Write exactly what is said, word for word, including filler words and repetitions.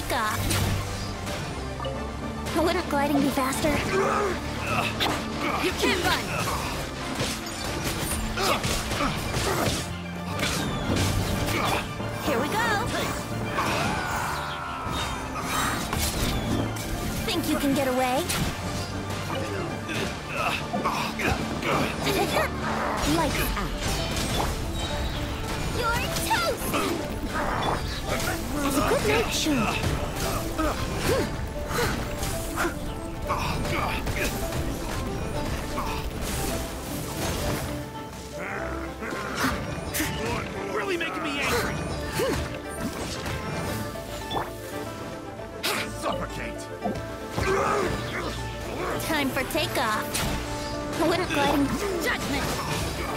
takeoff. Wouldn't gliding be faster? You can't run! Here we go! Think you can get away? Lights out. You're toast! It's a good night show. Really making me angry. Suffocate. Time for takeoff. Wouldn't gliding... Judgment!